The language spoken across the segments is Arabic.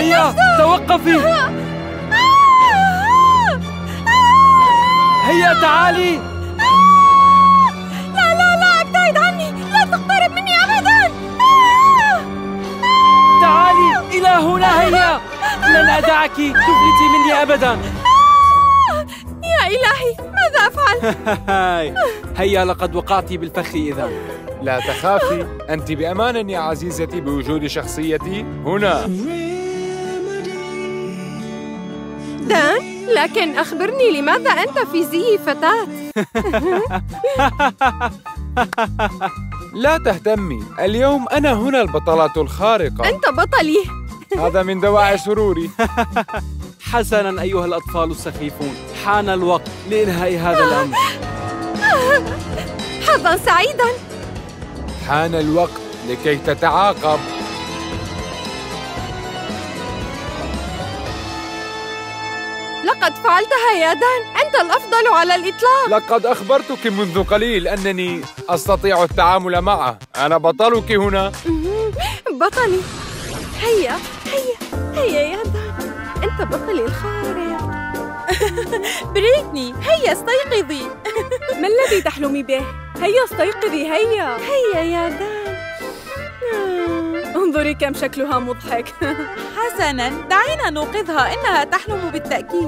هيا توقفي. هيا تعالي. لا لا لا، ابتعد عني، لا تقترب مني أبداً. تعالي إلى هنا. هيا، لن أدعك تفلتي مني أبداً. يا إلهي، ماذا أفعل؟ هيا، لقد وقعت بالفخ إذن. لا تخافي، أنت بأمان يا عزيزتي بوجود شخصيتي هنا. دان، لكن أخبرني، لماذا أنت في زي فتاة؟ لا تهتمي، اليوم أنا هنا البطلة الخارقة. أنت بطلي. هذا من دواعي سروري. حسناً أيها الأطفال السخيفون، حان الوقت لإنهاء هذا الأمر. حظاً سعيداً. حان الوقت لكي تتعاقب. لقد فعلتها يا دان، أنت الأفضل على الإطلاق. لقد أخبرتك منذ قليل أنني أستطيع التعامل معه. أنا بطلك هنا. بطلي. هيا هيا هيا يا دان، أنت بطلي الخارق. بريتني، هيا استيقظي. ما الذي تحلمي به؟ هيا استيقظي. هيا هيا يا دان. انظري كم شكلها مضحك. حسناً، دعينا نوقظها، إنها تحلم بالتأكيد.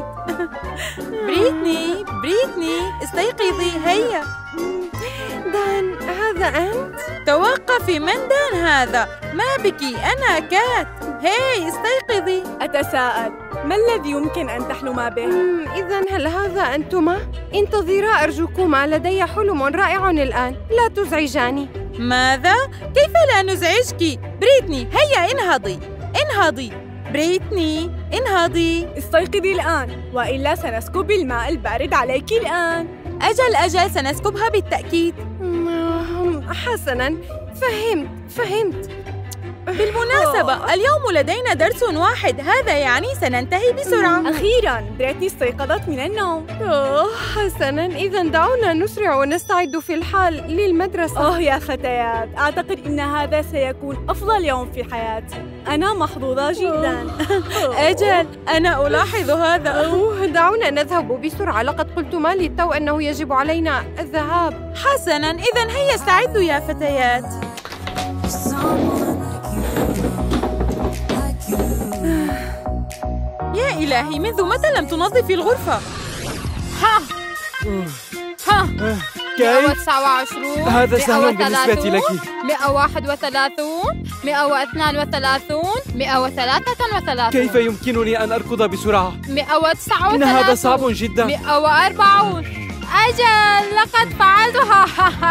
بريتني استيقظي. هيا دان، هذا أنت؟ توقفي، من دان هذا؟ ما بك، أنا كات. هاي استيقظي. أتساءل، ما الذي يمكن أن تحلما به؟ إذن هل هذا أنتما؟ انتظرا أرجوكما، لدي حلم رائع الآن، لا تزعجاني. ماذا؟ كيف لا نزعجك؟ بريتني، هيا انهضي. بريتني، انهضي. استيقظي الآن، وإلا سنسكب الماء البارد عليك الآن. أجل، سنسكبها بالتأكيد. حسناً، فهمت. بالمناسبة، اليوم لدينا درس واحد، هذا يعني سننتهي بسرعة. أخيراً، بريتني استيقظت من النوم. حسناً، إذن دعونا نسرع ونستعد في الحال للمدرسة. يا فتيات، أعتقد إن هذا سيكون أفضل يوم في حياتي. أنا محظوظة جداً. أجل، أنا ألاحظ هذا. دعونا نذهب بسرعة، لقد قلتما للتو أنه يجب علينا الذهاب. حسناً، إذن هيا استعدوا يا فتيات. يا إلهي، منذ متى لم تنظفي الغرفة؟ ها كيف؟ 129. هذا سهل بالنسبة لك. 131. 132. 133. كيف يمكنني أن أركض بسرعة؟ 139. إن هذا صعب جدا. 140. أجل، لقد فعلتها.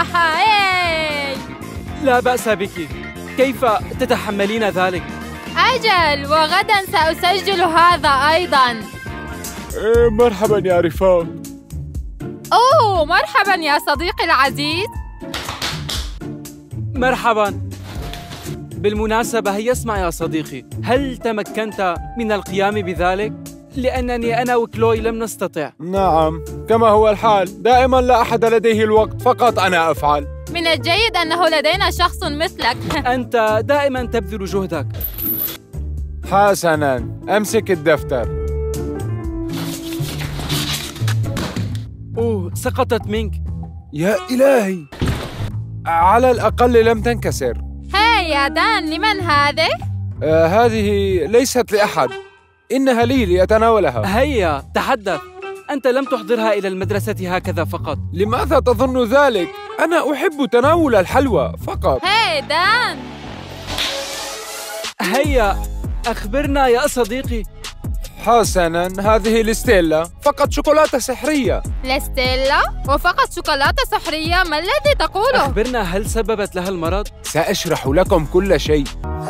لا بأس بك، كيف تتحملين ذلك؟ أجل، وغدا سأسجل هذا أيضا. مرحبا يا رفاق. أوه، مرحبا يا صديقي العزيز. مرحبا. بالمناسبة، هيا اسمع يا صديقي، هل تمكنت من القيام بذلك؟ لأنني أنا وكلوي لم نستطع. نعم، كما هو الحال، دائما لا أحد لديه الوقت، فقط أنا أفعل. من الجيد أنه لدينا شخص مثلك. أنت دائما تبذل جهدك. حسناً، أمسك الدفتر. سقطت منك. يا إلهي، على الأقل لم تنكسر. هاي يا دان، لمن هذه؟ هذه ليست لأحد، إنها لي لأتناولها. هيا تحدث، أنت لم تحضرها إلى المدرسة هكذا فقط. لماذا تظن ذلك؟ أنا أحب تناول الحلوى فقط. هاي دان، هيا أخبرنا يا صديقي. حسناً، هذه لستيلا، فقط شوكولاتة سحرية. لستيلا؟ وفقط شوكولاتة سحرية؟ ما الذي تقوله؟ أخبرنا، هل سببت لها المرض؟ سأشرح لكم كل شيء.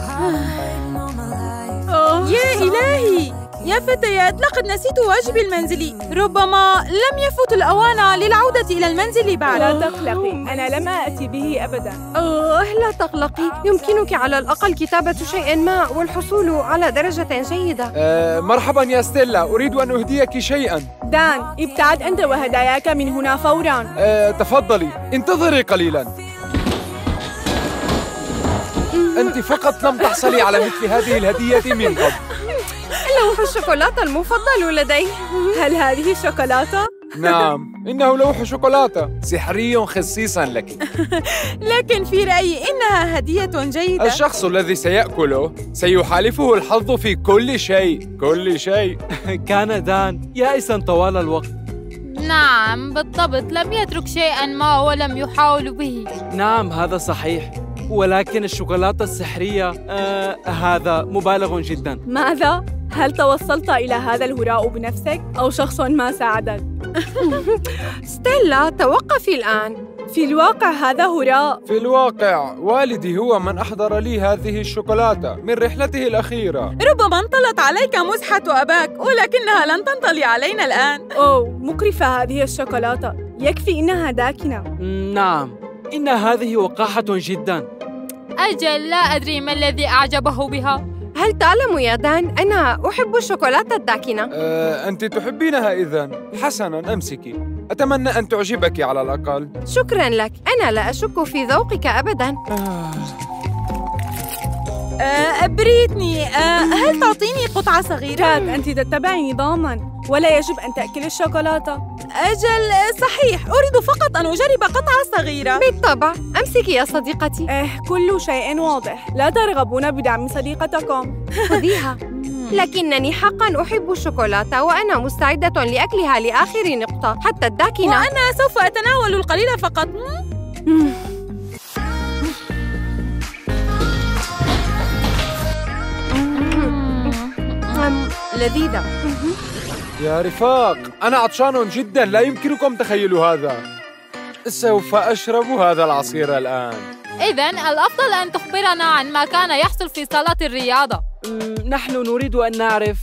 يا إلهي، يا فتيات، لقد نسيت واجبي المنزلي. ربما لم يفت الأوان للعودة إلى المنزل بعد. لا تقلقي، أنا لم آتي به أبداً. لا تقلقي، يمكنك على الأقل كتابة شيء ما والحصول على درجة جيدة. مرحبا يا ستيلا، أريد أن أهديك شيئاً. دان، ابتعد أنت وهداياك من هنا فوراً. تفضلي، انتظري قليلاً. أنت فقط لم تحصلي على مثل هذه الهدية من قبل. لوح الشوكولاتة المفضل لدي. هل هذه شوكولاتة؟ نعم، إنه لوح شوكولاتة سحري خصيصا لك. لكن في رأيي إنها هدية جيدة. الشخص الذي سيأكله سيحالفه الحظ في كل شيء. كل شيء. كان دان يائسا طوال الوقت. نعم بالضبط، لم يترك شيئاً ما ولم يحاول به. نعم هذا صحيح، ولكن الشوكولاتة السحرية هذا مبالغ جدا. ماذا؟ هل توصلت إلى هذا الهراء بنفسك أو شخص ما ساعدك؟ ستيلا توقفي الآن. في الواقع هذا هراء. في الواقع والدي هو من أحضر لي هذه الشوكولاتة من رحلته الأخيرة. ربما انطلت عليك مزحة أباك، ولكنها لن تنطلي علينا الآن. أوه، مقرفة هذه الشوكولاتة. يكفي إنها داكنة. نعم، إن هذه وقاحة جدا. أجل لا أدري ما الذي أعجبه بها. هل تعلم يا دان أنا أحب الشوكولاتة الداكنة؟ أنت تحبينها إذن. حسناً، أمسكي. أتمنى أن تعجبك على الأقل. شكراً لك، أنا لا أشك في ذوقك أبداً. بريتني، هل تعطيني قطعة صغيرة؟ كات، أنت تتبعي نظاماً ولا يجب أن تأكل الشوكولاتة. أجل صحيح، أريد فقط أن أجرب قطعة صغيرة. بالطبع، أمسكي يا صديقتي. كل شيء واضح، لا ترغبون بدعم صديقتكم. خذيها. لكنني حقاً أحب الشوكولاتة وأنا مستعدة لأكلها لآخر نقطة حتى الداكنة. وأنا سوف أتناول القليل فقط. لذيذة. يا رفاق، أنا عطشان جداً، لا يمكنكم تخيل هذا. سوف أشرب هذا العصير الآن. إذن الأفضل أن تخبرنا عن ما كان يحصل في صالة الرياضة. نحن نريد أن نعرف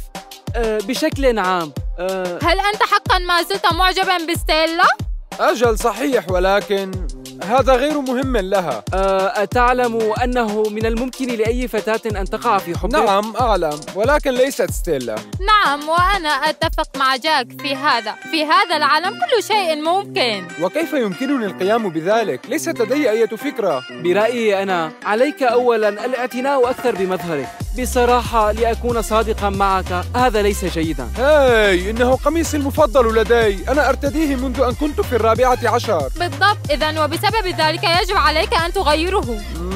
بشكل عام. هل أنت حقاً ما زلت معجباً بستيلا؟ أجل صحيح، ولكن هذا غير مهم لها. أتعلم أنه من الممكن لأي فتاة أن تقع في حبك؟ نعم أعلم، ولكن ليست ستيلا. نعم، وأنا أتفق مع جاك في هذا. في هذا العالم كل شيء ممكن. وكيف يمكنني القيام بذلك؟ ليست لدي أي فكرة. برأيي أنا عليك أولاً الاعتناء أكثر بمظهرك. بصراحة لأكون صادقاً معك، هذا ليس جيداً. هاي، إنه قميصي المفضل لدي، أنا أرتديه منذ أن كنت في 14. بالضبط، إذن وبسبب ذلك يجب عليك أن تغيره.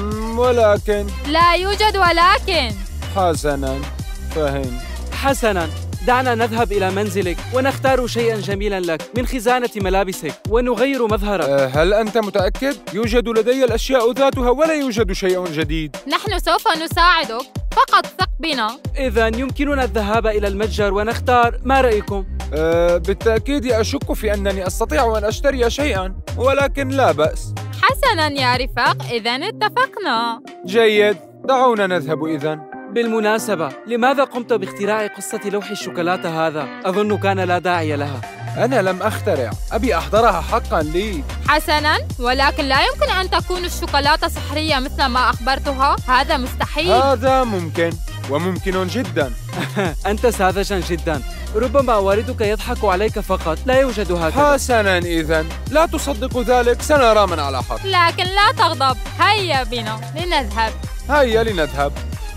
ولكن لا يوجد ولكن. حسناً، فهمت. حسناً، دعنا نذهب إلى منزلك ونختار شيئاً جميلاً لك من خزانة ملابسك ونغير مظهرك. هل أنت متأكد؟ يوجد لدي الأشياء ذاتها ولا يوجد شيء جديد. نحن سوف نساعدك، فقط ثق بنا. إذن يمكننا الذهاب إلى المتجر ونختار. ما رأيكم؟ بالتأكيد أشك في أنني أستطيع أن أشتري شيئاً، ولكن لا بأس. حسناً يا رفاق، إذن اتفقنا. جيد، دعونا نذهب إذن. بالمناسبة، لماذا قمت باختراع قصة لوح الشوكولاتة هذا؟ أظن كان لا داعي لها. أنا لم أخترع، أبي أحضرها حقاً لي. حسناً، ولكن لا يمكن أن تكون الشوكولاتة سحرية مثل ما أخبرتها. هذا مستحيل. هذا ممكن، وممكن جداً. أنت ساذجاً جداً. ربما والدك يضحك عليك فقط، لا يوجد هكذا. حسناً، إذن لا تصدق ذلك، سنرى من على حق. لكن لا تغضب، هيا بنا لنذهب. هيا لنذهب.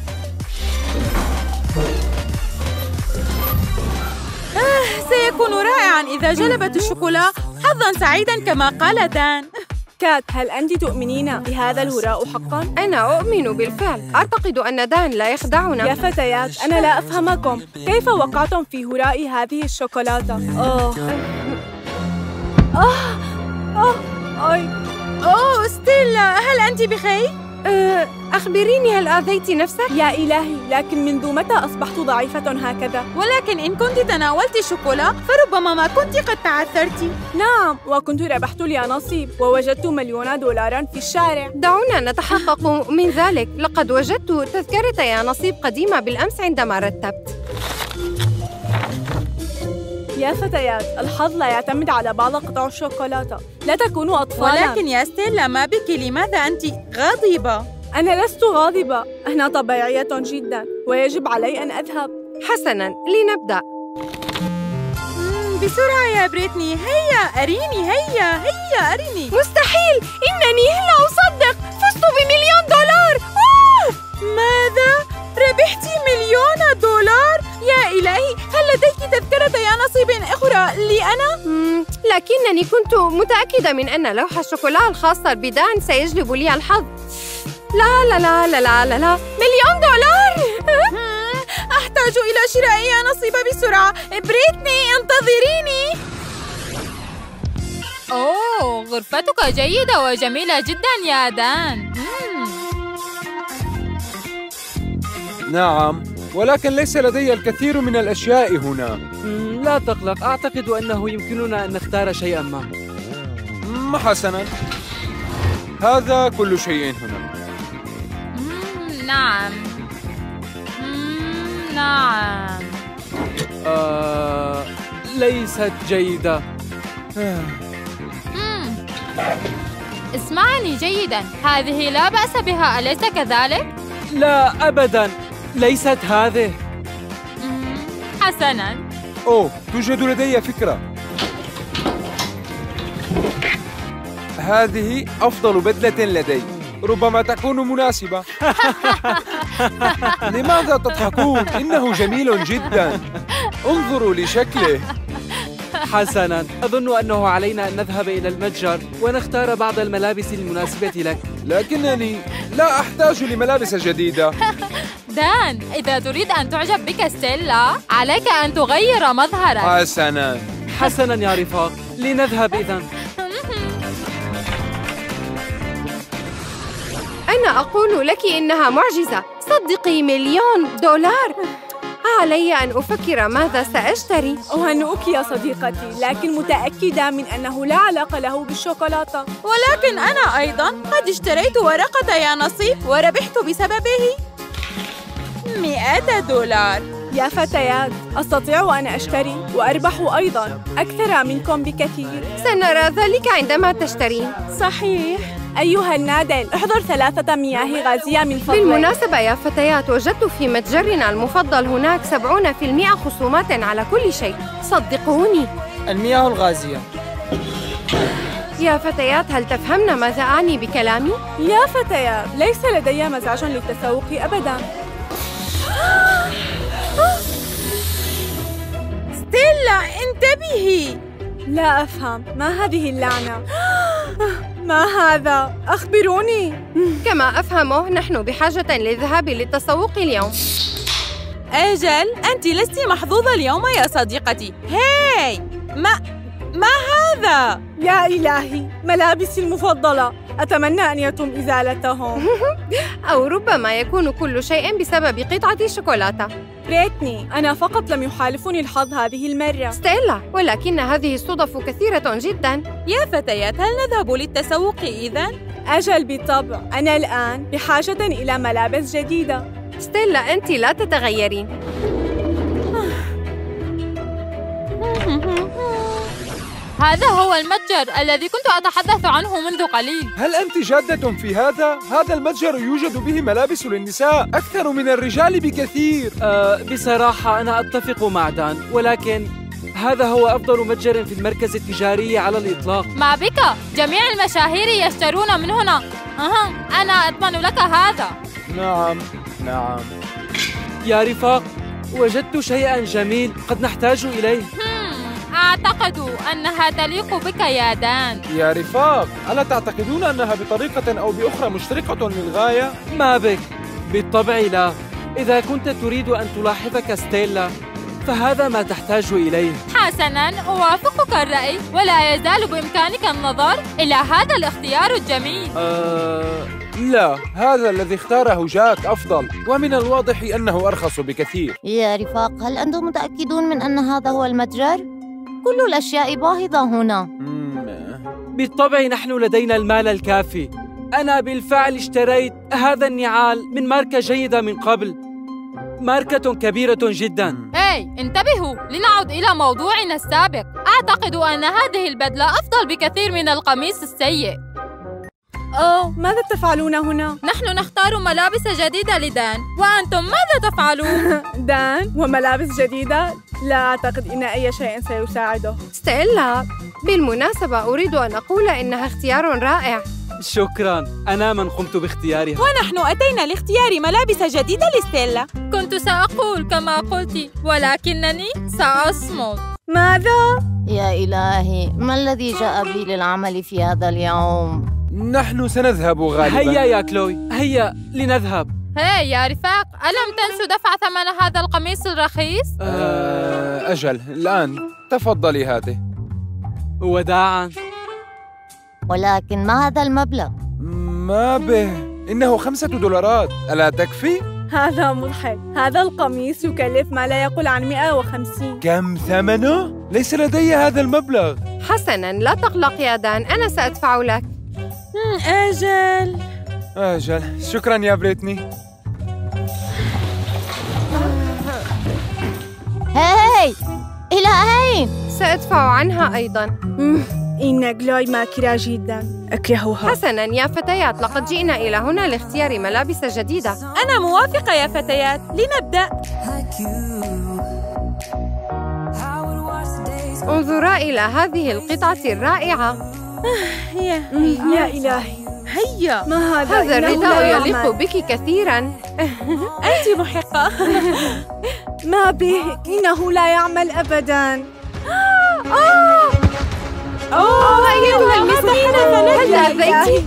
سيكون رائعاً إذا جلبت الشوكولا حظاً سعيداً كما قال دان. كات، هل أنت تؤمنين بهذا الهراء حقاً؟ أنا أؤمن بالفعل. أعتقد أن دان لا يخدعنا. يا فتيات، أنا لا أفهمكم. كيف وقعتم في هراء هذه الشوكولاتة؟ ستيلا، هل أنت بخير؟ أخبريني، هل آذيت نفسك؟ يا إلهي، لكن منذ متى أصبحت ضعيفة هكذا؟ ولكن إن كنت تناولت شوكولا فربما ما كنت قد تعثرت. نعم، وكنت ربحت لي نصيب ووجدت $1,000,000 في الشارع. دعونا نتحقق من ذلك. لقد وجدت تذكرة يا نصيب قديمة بالأمس عندما رتبت. يا فتيات، الحظ لا يعتمد على بعض قطع الشوكولاتة. لا تكونوا أطفالاً. ولكن يا ستيلا، ما بك؟ لماذا أنت غاضبة؟ أنا لست غاضبة، أنا طبيعية جداً ويجب علي أن أذهب. حسناً، لنبدأ. بسرعة يا بريتني، هيا أريني، هيا أريني. مستحيل، إنني لا أصدق، فزت $1,000,000. ماذا؟ ربحتِ $1,000,000؟ يا إلهي، هل لديك تذكرة يا نصيب أخرى لي أنا؟ لكنني كنت متأكدة من أن لوح الشوكولا الخاص بدان سيجلب لي الحظ. لا لا لا لا لا لا, لا. $1,000,000! أحتاج إلى شراء يا نصيب بسرعة. بريتني انتظريني. أوه، غرفتك جيدة وجميلة جدا يا دان. نعم، ولكن ليس لدي الكثير من الأشياء هنا. لا تقلق، أعتقد أنه يمكننا أن نختار شيئا ما. حسناً، هذا كل شيء هنا. نعم. نعم. ليست جيدة. اسمعني جيدا، هذه لا بأس بها، أليس كذلك؟ لا أبداً، ليست هذه. حسناً. أوه، توجد لدي فكرة. هذه أفضل بدلة لدي، ربما تكون مناسبة. لماذا تضحكون؟ إنه جميل جداً. انظروا لشكله. حسناً، أظن أنه علينا أن نذهب إلى المتجر ونختار بعض الملابس المناسبة لك. لكنني لا أحتاج لملابس جديدة. دان، إذا تريد أن تعجب بك ستيلا، عليك أن تغير مظهرك. حسناً. حسناً يا رفاق، لنذهب إذن. أنا أقول لك إنها معجزة. صدقي $1,000,000. علي أن أفكر ماذا سأشتري. أهنئك يا صديقتي، لكن متأكدة من أنه لا علاقة له بالشوكولاتة. ولكن أنا أيضاً قد اشتريت ورقة يا نصيب وربحت بسببه $100. يا فتيات، أستطيع أن أشتري وأربح أيضاً أكثر منكم بكثير. سنرى ذلك عندما تشترين. صحيح. أيها النادل، احضر 3 مياه غازية من فضلك. بالمناسبة يا فتيات، وجدت في متجرنا المفضل هناك 70% خصومات على كل شيء. صدقوني. المياه الغازية. يا فتيات، هل تفهمن ماذا أعني بكلامي؟ يا فتيات، ليس لدي مزاج للتسوق أبداً. ستيلا، انتبهي. لا أفهم، ما هذه اللعنة؟ ما هذا؟ أخبروني. كما أفهمه، نحن بحاجة للذهاب للتسوق اليوم. أجل، أنت لست محظوظة اليوم يا صديقتي. هاي، ما هذا؟ يا إلهي، ملابسي المفضلة. أتمنى أن يتم إزالتهم. أو ربما يكون كل شيء بسبب قطعة شوكولاتة. بريتني، أنا فقط لم يحالفني الحظ هذه المرة. ستيلا، ولكن هذه الصدف كثيرة جداً. يا فتيات، هل نذهب للتسوق إذن؟ أجل بالطبع، أنا الآن بحاجة إلى ملابس جديدة. ستيلا، أنت لا تتغيرين. هذا هو المتجر الذي كنت أتحدث عنه منذ قليل. هل أنت جادة في هذا؟ هذا المتجر يوجد به ملابس للنساء أكثر من الرجال بكثير. بصراحة أنا أتفق مع دان، ولكن هذا هو أفضل متجر في المركز التجاري على الإطلاق. ما بك؟ جميع المشاهير يشترون من هنا. أنا أضمن لك هذا. نعم. يا رفاق، وجدت شيئاً جميل قد نحتاج إليه. أعتقد أنها تليق بك يا دان. يا رفاق، ألا تعتقدون أنها بطريقة أو بأخرى مشتركة للغاية؟ ما بك؟ بالطبع لا. إذا كنت تريد أن تلاحظك ستيلا، فهذا ما تحتاج إليه. حسناً، أوافقك الرأي، ولا يزال بإمكانك النظر إلى هذا الاختيار الجميل. لا، هذا الذي اختاره جاك أفضل، ومن الواضح أنه أرخص بكثير. يا رفاق، هل أنتم متأكدون من أن هذا هو المتجر؟ كل الأشياء باهظة هنا. بالطبع نحن لدينا المال الكافي. أنا بالفعل اشتريت هذا النعال من ماركة جيدة من قبل، ماركة كبيرة جدا. انتبهوا، لنعد إلى موضوعنا السابق. أعتقد أن هذه البدلة أفضل بكثير من القميص السيء. ماذا تفعلون هنا؟ نحن نختار ملابس جديدة لدان، وأنتم ماذا تفعلون؟ دان وملابس جديدة؟ لا أعتقد إن أي شيء سيساعده. ستيلا، بالمناسبة أريد أن أقول إنها اختيار رائع. شكراً، أنا من قمت باختيارها. ونحن أتينا لاختيار ملابس جديدة لستيلا. كنت سأقول كما قلت، ولكنني سأصمت. ماذا؟ يا إلهي، ما الذي جاء بي للعمل في هذا اليوم؟ نحن سنذهب غالباً. هيا يا كلوي، هيا لنذهب. هاي يا رفاق، ألم تنسوا دفع ثمن هذا القميص الرخيص؟ أجل، الآن تفضلي هاته. وداعاً. ولكن ما هذا المبلغ؟ ما به، إنه $5. ألا تكفي؟ هذا مضحك. هذا القميص يكلف ما لا يقل عن 150. كم ثمنه؟ ليس لدي هذا المبلغ. حسناً، لا تقلق يا دان، أنا سأدفع لك. أجل، شكراً يا بريتني. هاي، إلى أين؟ سأدفع عنها أيضاً. إن كلوي ماكرة جداً، أكرهها. حسناً يا فتيات، لقد جئنا إلى هنا لاختيار ملابس جديدة. أنا موافقة يا فتيات، لنبدأ. انظرا إلى هذه القطعة الرائعة. يا إلهي، هيا. ما هذا؟ هذا الرداء يليق بك كثيراً. أنت محقة. ما به، إنه لا يعمل أبداً. أيتها المسكينة، هل تأذيتِ؟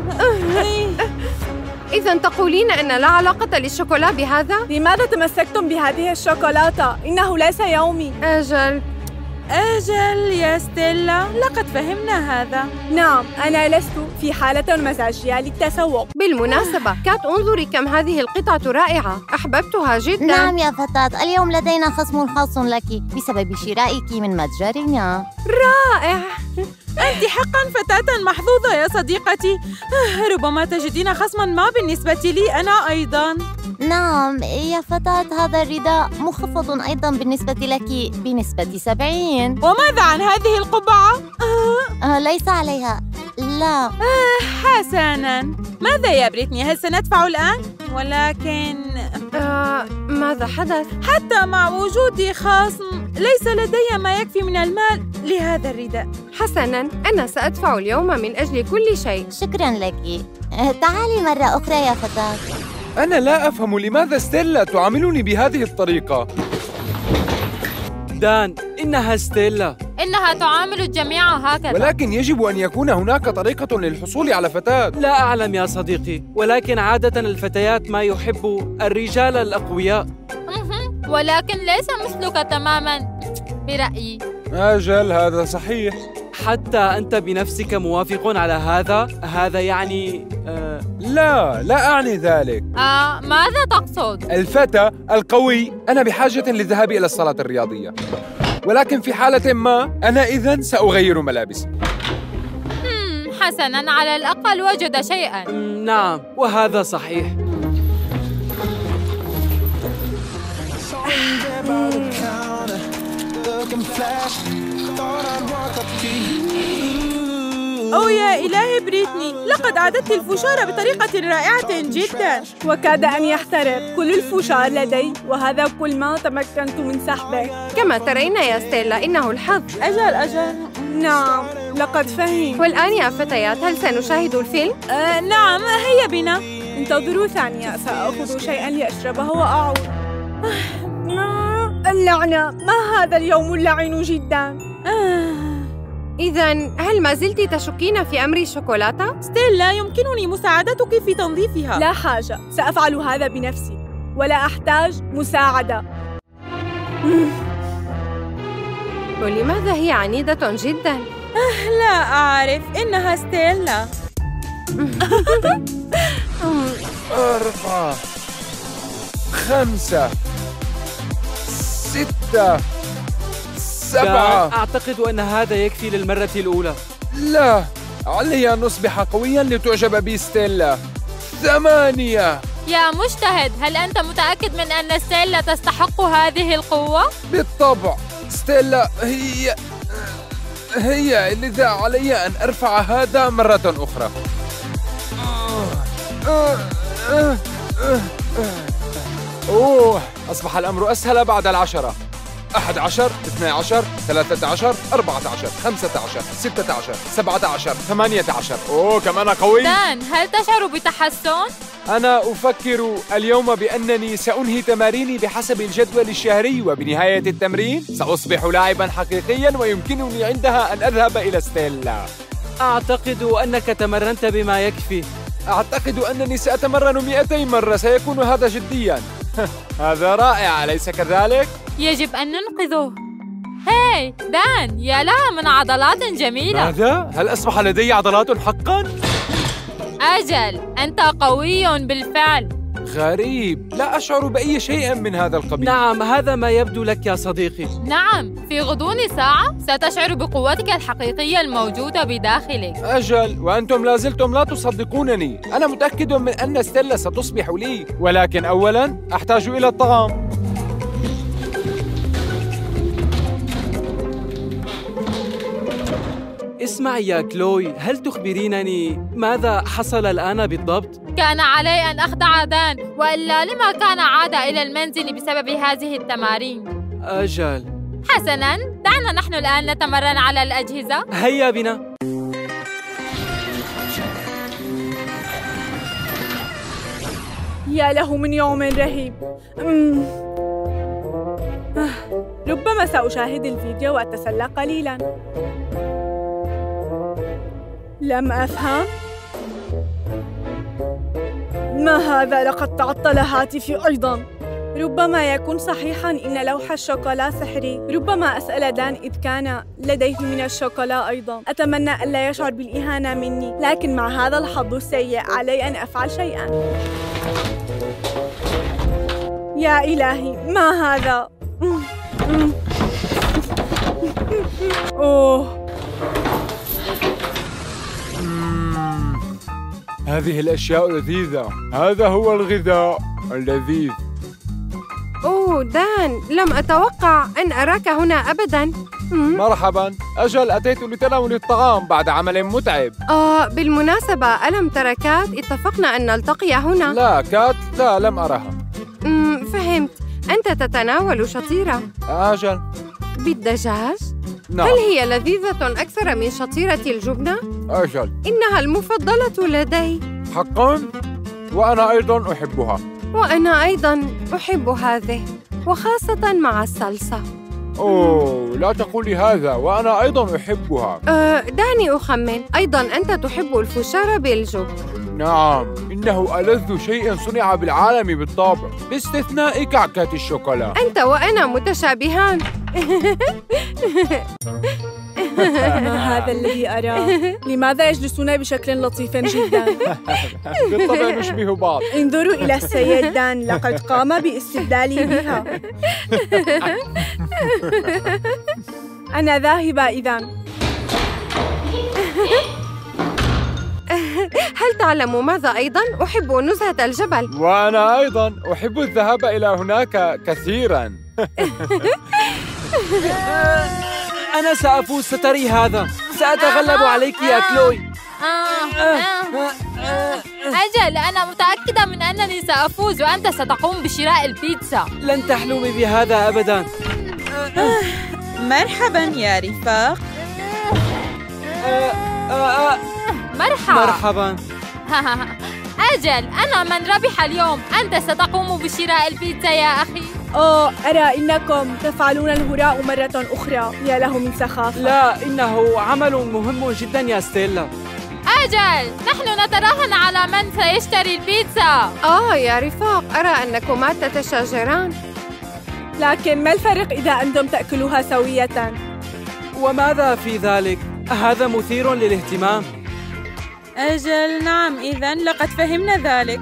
إذا تقولين أن لا علاقة للشوكولا بهذا؟ لماذا تمسكتم بهذه الشوكولاتة؟ إنه ليس يومي. أجل يا ستيلا، لقد فهمنا هذا. نعم، أنا لست في حالة مزاجية للتسوق. بالمناسبة كات، انظري كم هذه القطعة رائعة، أحببتها جداً. نعم يا فتاة، اليوم لدينا خصم خاص لك بسبب شرائك من متجرنا. رائع. أنت حقاً فتاة محظوظة يا صديقتي. ربما تجدين خصماً ما بالنسبة لي أنا أيضاً. نعم يا فتاة، هذا الرداء مخفض أيضاً بالنسبة لك بنسبة 70. وماذا عن هذه القبعة؟ ليس عليها، لا. حسناً، ماذا يا بريتني؟ هل سندفع الآن؟ ولكن ماذا حدث؟ حتى مع وجود خصم ليس لدي ما يكفي من المال لهذا الرداء. حسناً، أنا سأدفع اليوم من أجل كل شيء. شكراً لك. تعالي مرة أخرى يا فتاة. أنا لا أفهم لماذا ستيلا تعاملني بهذه الطريقة. دان، إنها ستيلا. إنها تعامل الجميع هكذا. ولكن يجب أن يكون هناك طريقة للحصول على فتاة. لا أعلم يا صديقي، ولكن عادة الفتيات ما يحب الرجال الأقوياء. ولكن ليس مثلك تماماً برأيي. أجل، هذا صحيح. حتى أنت بنفسك موافق على هذا؟ هذا يعني لا أعني ذلك. ماذا تقصد؟ الفتى القوي، أنا بحاجة للذهاب إلى الصالة الرياضية، ولكن في حالة ما أنا إذن سأغير ملابسي. حسناً، على الأقل وجد شيئاً. نعم، وهذا صحيح. أوه يا إلهي بريتني، لقد أعددت الفشار بطريقة رائعة جداً. وكاد أن يحترق كل الفشار لدي، وهذا كل ما تمكنت من سحبه. كما ترين يا ستيلا، إنه الحظ. أجل. نعم، لقد فهم. والآن يا فتيات، هل سنشاهد الفيلم؟ نعم، هيا بنا. انتظروا ثانية، سأخذ شيئاً لأشربه وأعود. اللعنة، ما هذا اليوم اللعين جداً. إذن هل ما زلت تشكين في أمر الشوكولاتة؟ ستيلا، يمكنني مساعدتك في تنظيفها. لا حاجة، سأفعل هذا بنفسي، ولا أحتاج مساعدة. ولماذا هي عنيدة جداً؟ لا أعرف، إنها ستيلا. 4 5 6 7. أعتقد أن هذا يكفي للمرة الأولى. لا، علي أن أصبح قوياً لتعجب بي ستيلا. 8. يا مجتهد، هل أنت متأكد من أن ستيلا تستحق هذه القوة؟ بالطبع، ستيلا هي لذا علي أن أرفع هذا مرة أخرى. أوه، أصبح الأمر أسهل بعد 10. 11 12 13 14 15 16 17 18. أوه كم أنا قوي. دان، هل تشعر بتحسن؟ أنا أفكر اليوم بأنني سأنهي تماريني بحسب الجدول الشهري، وبنهاية التمرين سأصبح لاعباً حقيقياً ويمكنني عندها أن أذهب إلى ستيلا. أعتقد أنك تمرنت بما يكفي. أعتقد أنني سأتمرن 200 مرة، سيكون هذا جدياً. هذا رائع أليس كذلك؟ يجب أن ننقذه. هاي دان، يا لها من عضلات جميلة. ماذا؟ هل أصبح لدي عضلات حقاً؟ أجل، أنت قوي بالفعل. غريب، لا أشعر بأي شيء من هذا القبيل. نعم، هذا ما يبدو لك يا صديقي. نعم، في غضون ساعة ستشعر بقوتك الحقيقية الموجودة بداخلك. أجل، وأنتم لازلتم لا تصدقونني. أنا متأكد من أن ستيلا ستصبح لي، ولكن أولاً أحتاج إلى الطعام. اسمعي يا كلوي، هل تخبرينني ماذا حصل الآن بالضبط؟ كان علي أن أخدع دان، وإلا لما كان عاد إلى المنزل بسبب هذه التمارين. أجل. حسناً، دعنا نحن الآن نتمرن على الأجهزة. هيا بنا. يا له من يوم رهيب. ربما سأشاهد الفيديو وأتسلى قليلاً. لم أفهم. ما هذا؟ لقد تعطل هاتفي أيضاً. ربما يكون صحيحاً إن لوح الشوكولا سحري. ربما أسأل دان إذ كان لديه من الشوكولا أيضاً. أتمنى ألا يشعر بالإهانة مني، لكن مع هذا الحظ السيء علي أن أفعل شيئاً. يا إلهي، ما هذا؟ أوه، هذه الأشياء لذيذة. هذا هو الغذاء اللذيذ. أوه دان، لم أتوقع أن أراك هنا أبداً. مرحباً. أجل، أتيت لتناول الطعام بعد عمل متعب. بالمناسبة، ألم ترى كات؟ اتفقنا أن نلتقي هنا. لا كات، لا لم أرها. فهمت، أنت تتناول شطيرة. أجل. بالدجاج؟ نعم. هل هي لذيذة أكثر من شطيرة الجبنة؟ أجل. إنها المفضلة لدي. حقاً؟ وأنا أيضاً أحبها. وأنا أيضاً أحب هذه، وخاصة مع الصلصة. أوه، لا تقولي هذا، وأنا أيضاً أحبها. دعني أخمن، أيضاً أنت تحب الفشار بالجبن. نعم، إنه ألذ شيء صنع بالعالم بالطبع، باستثناء كعكة الشوكولا. أنت وأنا متشابهان. ما هذا الذي أراه؟ لماذا يجلسون بشكل لطيف جداً؟ بالطبع نشبه بعض. انظروا إلى السيد دان، لقد قام باستبدالي بها. أنا ذاهبة إذن. هل تعلم ماذا أيضاً؟ أحب نزهة الجبل. وأنا أيضاً أحب الذهاب إلى هناك كثيراً. أنا سأفوز، ستري هذا. سأتغلب عليك يا كلوي. أجل، أنا متأكدة من أنني سأفوز، وأنت ستقوم بشراء البيتزا. لن تحلمي بهذا أبداً. مرحباً يا رفاق. مرحباً. أجل، أنا من ربح اليوم. أنت ستقوم بشراء البيتزا يا أخي. أرى إنكم تفعلون الهراء مرة أخرى. يا له من سخافة. لا، إنه عمل مهم جداً يا ستيلا. أجل، نحن نتراهن على من سيشتري البيتزا. يا رفاق، أرى أنكما تتشاجران. لكن ما الفرق إذا أنتم تأكلوها سوية؟ وماذا في ذلك؟ هذا مثير للاهتمام. أجل نعم، إذن لقد فهمنا ذلك.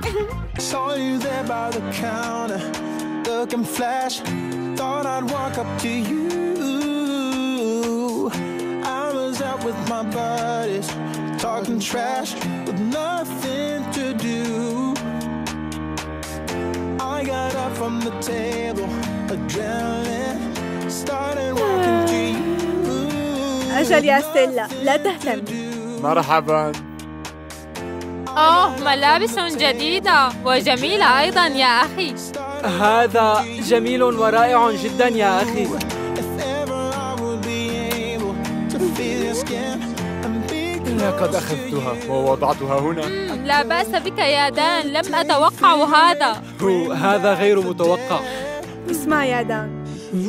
أجل يا ستيلا، لا تهتم. مرحباً. ملابس جديدة وجميلة أيضاً يا أخي. هذا جميل ورائع جداً يا أخي. لقد أخذتها ووضعتها هنا. لا بأس بك يا دان، لم أتوقع هذا. هذا غير متوقع. اسمع يا دان،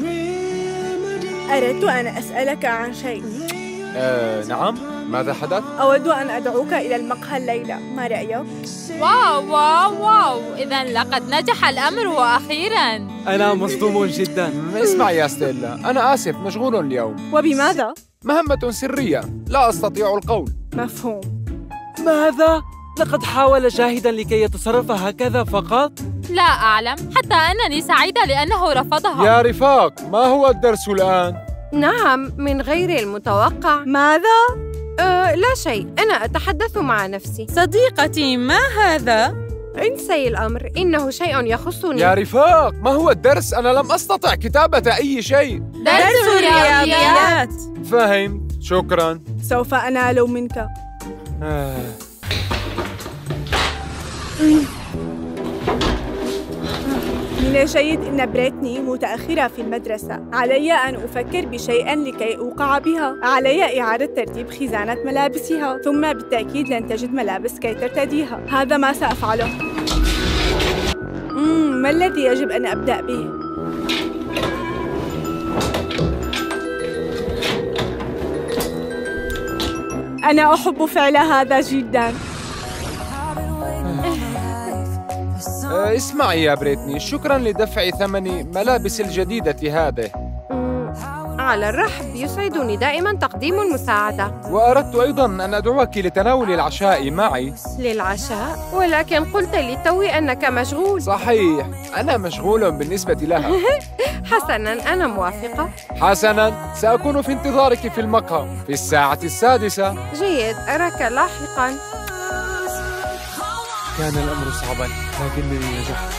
أردت أن أسألك عن شيء. نعم، ماذا حدث؟ أود أن أدعوك إلى المقهى الليلة، ما رأيك؟ واو واو واو، إذن لقد نجح الأمر وأخيراً. أنا مصدوم جداً. اسمع يا ستيلا، أنا آسف، مشغول اليوم. وبماذا؟ مهمة سرية، لا أستطيع القول. مفهوم. ماذا؟ لقد حاول جاهداً لكي يتصرف هكذا فقط؟ لا أعلم، حتى أنني سعيدة لأنه رفضها. يا رفاق، ما هو الدرس الآن؟ نعم، من غير المتوقع. ماذا؟ لا شيء، أنا أتحدث مع نفسي. صديقتي، ما هذا؟ انسي الأمر، إنه شيء يخصني. يا رفاق، ما هو الدرس؟ أنا لم أستطع كتابة أي شيء. درس الرياضيات. فهمت، شكراً. سوف أنال منك. من الجيد أن بريتني متأخرة في المدرسة. علي أن أفكر بشيء لكي أوقع بها. علي إعادة ترتيب خزانة ملابسها، ثم بالتأكيد لن تجد ملابس كي ترتديها. هذا ما سأفعله. ما الذي يجب أن أبدأ به؟ أنا أحب فعل هذا جداً. اسمعي يا بريتني، شكراً لدفع ثمن ملابس الجديدة هذه. على الرحب، يسعدني دائماً تقديم المساعدة. وأردت أيضاً أن أدعوك لتناول العشاء معي. للعشاء؟ ولكن قلت للتو أنك مشغول. صحيح، أنا مشغول بالنسبة لها. حسناً، أنا موافقة. حسناً، سأكون في انتظارك في المقهى في الساعة 6. جيد، أراك لاحقاً. كان الأمر صعباً، لكنني نجحت.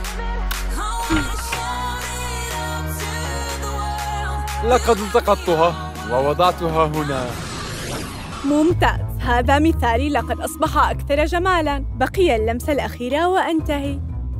لقد التقطتها ووضعتها هنا. ممتاز، هذا مثالي. لقد أصبح أكثر جمالاً. بقي اللمسة الأخيرة وأنتهي.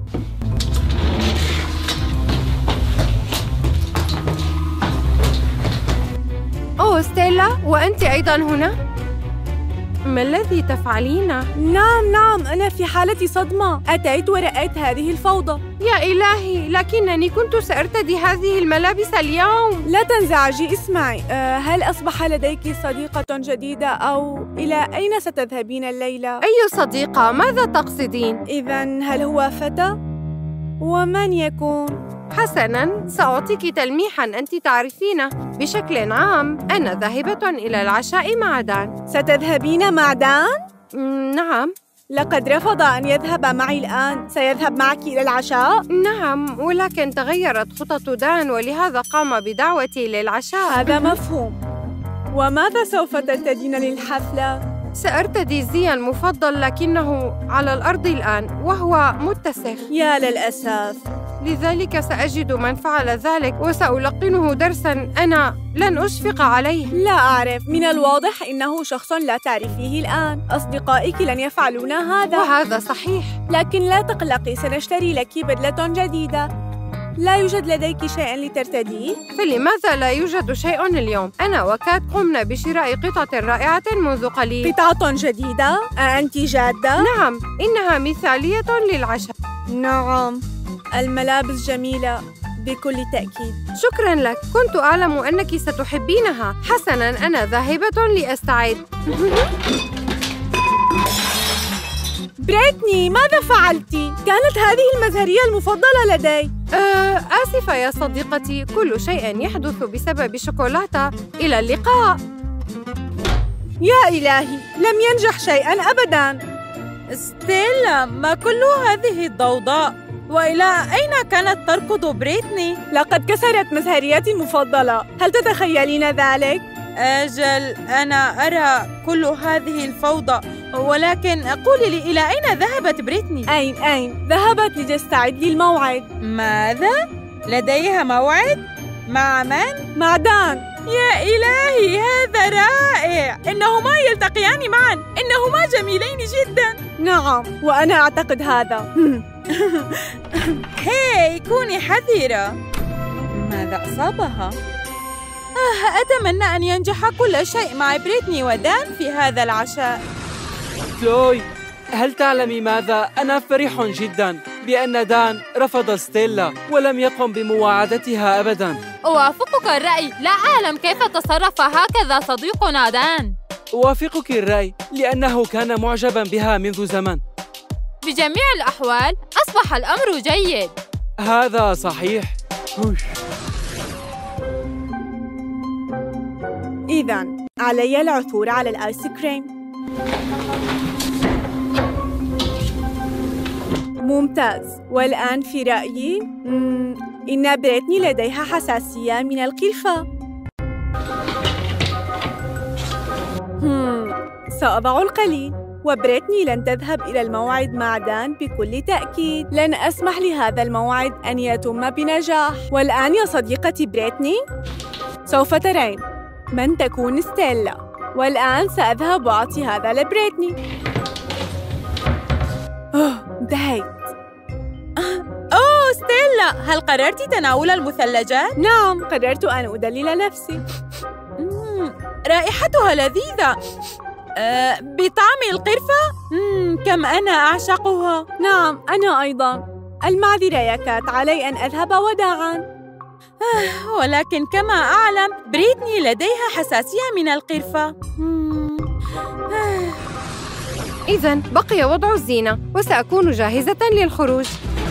أوه ستيلا، وأنت أيضاً هنا؟ ما الذي تفعلين؟ نعم، أنا في حالة صدمة. أتيت ورأيت هذه الفوضى. يا إلهي، لكنني كنت سأرتدي هذه الملابس اليوم. لا تنزعجي، اسمعي. هل أصبح لديك صديقة جديدة أو إلى أين ستذهبين الليلة؟ أي صديقة؟ ماذا تقصدين؟ إذن هل هو فتى؟ ومن يكون؟ حسناً، سأعطيك تلميحاً. أنت تعرفينه. بشكل عام، أنا ذاهبة إلى العشاء مع دان. ستذهبين مع دان؟ نعم. لقد رفض أن يذهب معي الآن. سيذهب معك إلى العشاء؟ نعم، ولكن تغيرت خطط دان ولهذا قام بدعوتي للعشاء. هذا مفهوم. وماذا سوف ترتدين للحفلة؟ سأرتدي زياً المفضل، لكنه على الأرض الآن وهو متسخ. يا للأسف. لذلك سأجد من فعل ذلك وسألقنه درساً أنا لن أشفق عليه. لا أعرف، من الواضح إنه شخص لا تعرفيه الآن. أصدقائك لن يفعلون هذا. وهذا صحيح. لكن لا تقلقي، سنشتري لك بدلة جديدة. لا يوجد لديك شيء لترتديه؟ فلماذا لا يوجد شيء اليوم؟ أنا وكات قمنا بشراء قطعة رائعة منذ قليل. قطعة جديدة؟ أنت جادة؟ نعم، إنها مثالية للعشاء. نعم، الملابس جميلة بكل تأكيد. شكراً لك، كنت أعلم أنك ستحبينها. حسناً، أنا ذاهبة لأستعد. بريتني، ماذا فعلتِ؟ كانت هذه المزهرية المفضلة لدي. آسفة يا صديقتي، كل شيء يحدث بسبب شوكولاتة. إلى اللقاء. يا إلهي، لم ينجح شيئاً أبداً. ستيلا، ما كل هذه الضوضاء؟ وإلى أين كانت تركض بريتني؟ لقد كسرت مزهريتي المفضلة. هل تتخيلين ذلك؟ أجل، أنا أرى كل هذه الفوضى، ولكن قولي لي، إلى أين ذهبت بريتني؟ أين؟ ذهبت لتستعد للموعد. ماذا؟ لديها موعد؟ مع من؟ مع دان. يا إلهي، هذا رائع. إنهما يلتقيان معا. إنهما جميلين جدا. نعم، وأنا أعتقد هذا. هاي، كوني حذرة. ماذا أصابها؟ أتمنى أن ينجح كل شيء مع بريتني ودان في هذا العشاء. كلوي، هل تعلمي ماذا؟ أنا فرح جداً بأن دان رفض ستيلا ولم يقم بمواعدتها أبداً. أوافقك الرأي، لا أعلم كيف تصرف هكذا صديقنا دان. أوافقك الرأي لأنه كان معجباً بها منذ زمن. بجميع الأحوال أصبح الأمر جيد. هذا صحيح. إذن علي العثور على الآيس كريم. ممتاز. والآن في رأيي إن بريتني لديها حساسية من القرفة. سأضع القليل، وبريتني لن تذهب إلى الموعد مع دان بكل تأكيد. لن أسمح لهذا الموعد أن يتم بنجاح. والآن يا صديقتي بريتني، سوف ترين من تكون ستيلا. والآن سأذهب وأعطي هذا لبريتني. انتهيت. أوه ستيلا، هل قررت تناول المثلجات؟ نعم، قررت أن أدلل نفسي. رائحتها لذيذة. بطعم القرفة؟ كم أنا أعشقها. نعم، أنا أيضاً. المعذرة يا كات، علي أن أذهب وداعاً. ولكن كما أعلم بريتني لديها حساسية من القرفة. إذن بقي وضع الزينة وسأكون جاهزة للخروج.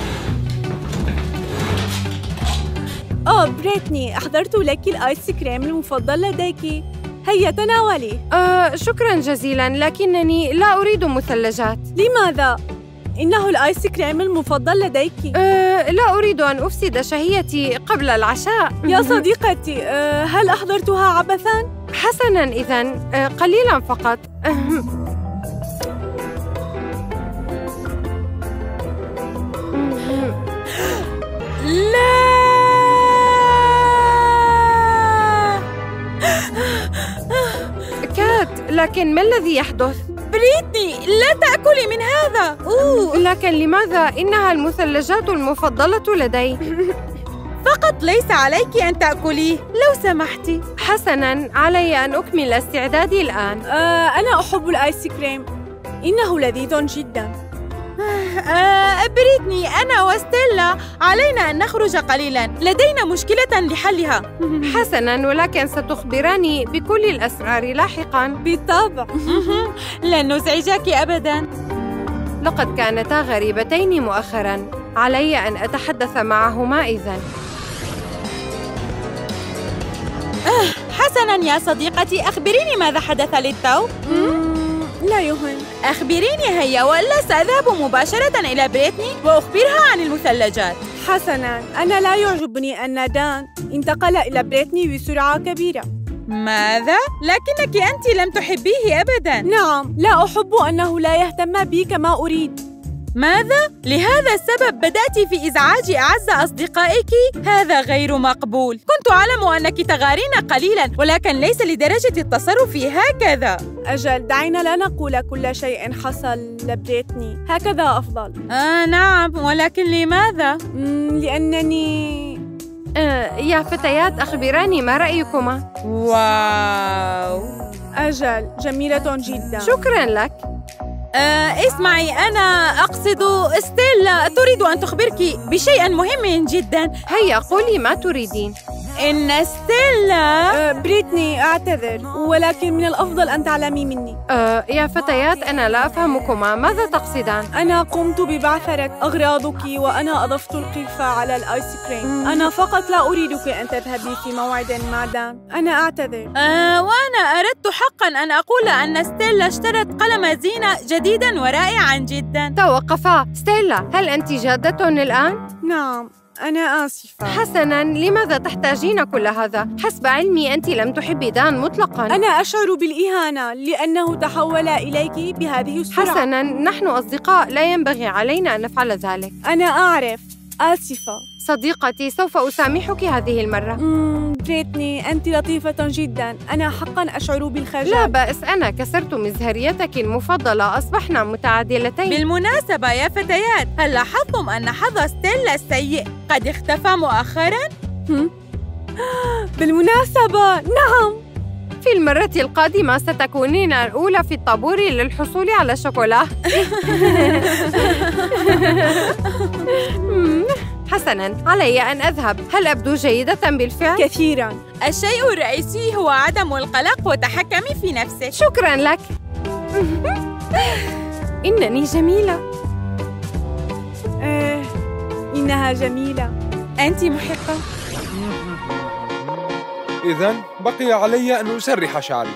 بريتني، أحضرت لك الآيس كريم المفضل لديك. هيا تناولي. شكراً جزيلاً، لكنني لا أريد مثلجات. لماذا؟ إنه الآيس كريم المفضل لديك. لا أريد أن أفسد شهيتي قبل العشاء. يا صديقتي، هل أحضرتها عبثاً؟ حسناً، إذن قليلاً فقط. لا، كات، لكن ما الذي يحدث؟ بريتني، لا تأكلي من هذا. لكن لماذا؟ إنها المثلجات المفضلة لدي. فقط ليس عليك أن تأكليه لو سمحتِ. حسناً، علي أن أكمل استعدادي الآن. أنا أحب الآيس كريم، إنه لذيذ جداً. بريتني، أنا وستيلا علينا أن نخرج قليلاً، لدينا مشكلة لحلها. حسناً، ولكن ستخبراني بكل الأسرار لاحقاً. بالطبع. لن نزعجك أبداً. لقد كانتا غريبتين مؤخراً، علي أن أتحدث معهما إذن. حسناً يا صديقتي، أخبريني ماذا حدث للتو. لا يهم. أخبريني هيا، وإلا سأذهب مباشرة إلى بريتني وأخبرها عن المثلجات. حسناً، أنا لا يعجبني أن دان انتقل إلى بريتني بسرعة كبيرة. ماذا؟ لكنك أنت لم تحبيه أبداً. نعم، لا أحب أنه لا يهتم بي كما أريد. ماذا؟ لهذا السبب بدأت في إزعاج أعز أصدقائك؟ هذا غير مقبول. كنت أعلم أنك تغارين قليلاً، ولكن ليس لدرجة التصرف هكذا. أجل، دعينا لا نقول كل شيء حصل لبريتني، هكذا أفضل. نعم، ولكن لماذا؟ لأنني يا فتيات، أخبراني ما رأيكما؟ واو. أجل، جميلة جدا. شكراً لك. اسمعي، أنا أقصد ستيلا تريد أن تخبرك بشيء مهم جدا. هيا قولي ما تريدين. إن ستيلا بريتني، أعتذر، ولكن من الأفضل أن تعلمي مني. يا فتيات، أنا لا أفهمكما، ماذا تقصدان؟ أنا قمت ببعثرة أغراضك وأنا أضفت القرفة على الآيس كريم. أنا فقط لا أريدك أن تذهبي في موعد مع دان. أنا أعتذر. وأنا أردت حقا أن أقول أن ستيلا اشترت قلم زينة جديدا ورائعا جدا. توقفا. ستيلا، هل أنت جادة الآن؟ نعم، أنا آسفة. حسناً، لماذا تحتاجين كل هذا؟ حسب علمي أنت لم تحبي دان مطلقاً. أنا أشعر بالإهانة لأنه تحول إليك بهذه السرعة. حسناً، نحن أصدقاء، لا ينبغي علينا أن نفعل ذلك. أنا أعرف، آسفة. صديقتي، سوف أسامحك هذه المرة. بريتني، أنت لطيفة جداً. أنا حقاً أشعر بالخجل. لا بأس، أنا كسرت مزهريتك المفضلة، أصبحنا متعادلتين. بالمناسبة يا فتيات، هل لاحظتم أن حظ ستيلا السيء قد اختفى مؤخراً؟ بالمناسبة نعم، في المرة القادمة ستكونين الأولى في الطابور للحصول على شوكولا. حسناً، علي أن أذهب. هل أبدو جيدة بالفعل؟ كثيراً. الشيء الرئيسي هو عدم القلق وتحكمي في نفسك. شكراً لك. إنني جميلة. إنها جميلة. أنت محقة. إذن بقي علي أن أسرح شعري.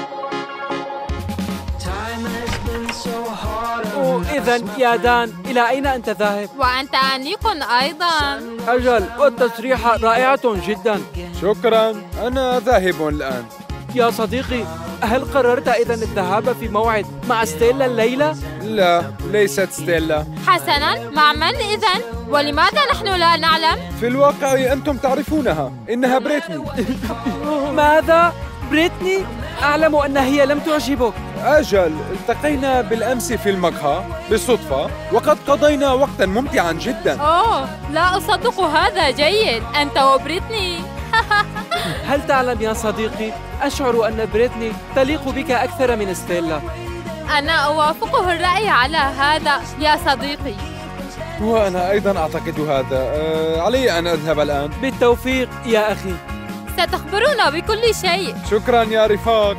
إذن يا دان، إلى أين أنت ذاهب؟ وأنت أنيق أيضاً. أجل، والتسريحة رائعة جداً. شكراً، أنا ذاهب الآن. يا صديقي، هل قررت إذن الذهاب في موعد مع ستيلا الليلة؟ لا، ليست ستيلا. حسناً، مع من إذن؟ ولماذا نحن لا نعلم؟ في الواقع أنتم تعرفونها، إنها بريتني. ماذا؟ بريتني؟ أعلم أن هي لم تعجبك. أجل، التقينا بالأمس في المقهى بالصدفة، وقد قضينا وقتاً ممتعاً جداً. أوه، لا أصدق هذا. جيد، أنت وبريتني. هل تعلم يا صديقي، أشعر أن بريتني تليق بك أكثر من ستيلا. أنا أوافقه الرأي على هذا يا صديقي. وأنا أيضاً أعتقد هذا. علي أن أذهب الآن. بالتوفيق يا أخي. ستخبرنا بكل شيء. شكراً يا رفاق.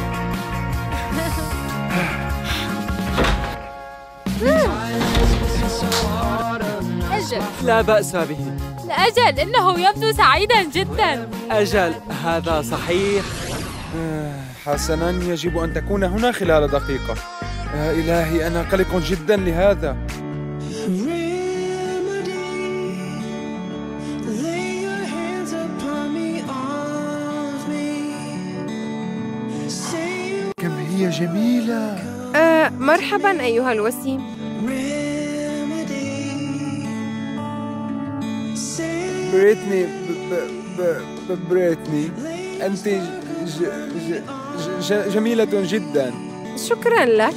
أجل، لا بأس به. أجل، إنه يبدو سعيداً جداً. أجل، هذا صحيح. حسناً، يجب أن تكون هنا خلال دقيقة. يا إلهي، أنا قلق جداً لهذا. كم هي جميلة. مرحباً أيها الوسيم. بريتني، بريتني، أنت جميلة جداً. شكراً لك.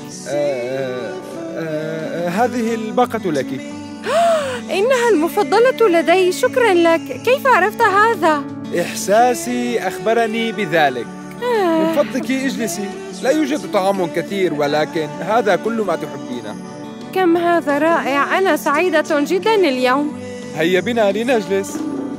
هذه الباقة لك. إنها المفضلة لدي. شكراً لك. كيف عرفت هذا؟ إحساسي أخبرني بذلك. من فضلك اجلسي. لا يوجد طعام كثير، ولكن هذا كل ما تحبينه. كم هذا رائع. أنا سعيدة جداً اليوم. هيا بنا لنجلس.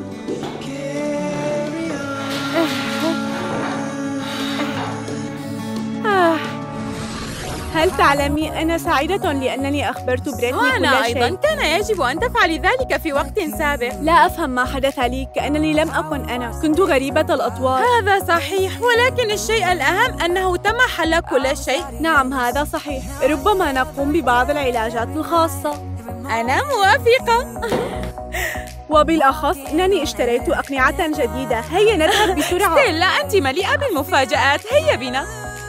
هل تعلمي أنا سعيدة لأنني أخبرت بريتني كل شيء؟ وأنا أيضاً، كان يجب أن تفعلي ذلك في وقت سابق. لا أفهم ما حدث لي، كأنني لم أكن أنا، كنت غريبة الأطوار. هذا صحيح، ولكن الشيء الأهم أنه تم حل كل شيء. نعم، هذا صحيح. ربما نقوم ببعض العلاجات الخاصة. أنا موافقة. وبالأخص أنني اشتريت أقنعة جديدة. هيا نذهب بسرعة. ستيلا، أنت مليئة بالمفاجآت. هيا بنا.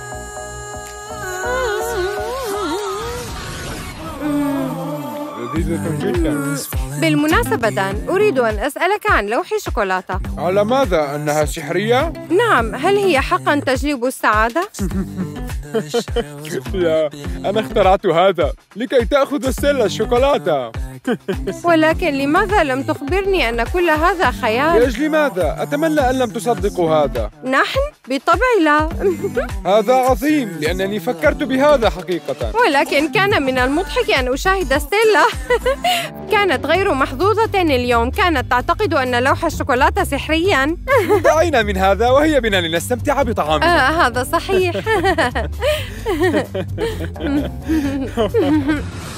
لذيذة جدا. بالمناسبة دان، أريد أن أسألك عن لوح شوكولاتة. على ماذا؟ أنها سحرية؟ نعم، هل هي حقاً تجلب السعادة؟ لا، أنا اخترعت هذا لكي تأخذ ستيلا الشوكولاتة. ولكن لماذا لم تخبرني أن كل هذا خيال؟ لأجل ماذا؟ أتمنى أن لم تصدقوا هذا. نحن؟ بالطبع لا. هذا عظيم، لأنني فكرت بهذا حقيقة. ولكن كان من المضحك أن أشاهد ستيلا. كانت غير محظوظة اليوم. كانت تعتقد أن لوح الشوكولاتة سحرياً. دعينا من هذا وهيا بنا لنستمتع بطعامنا. هذا صحيح.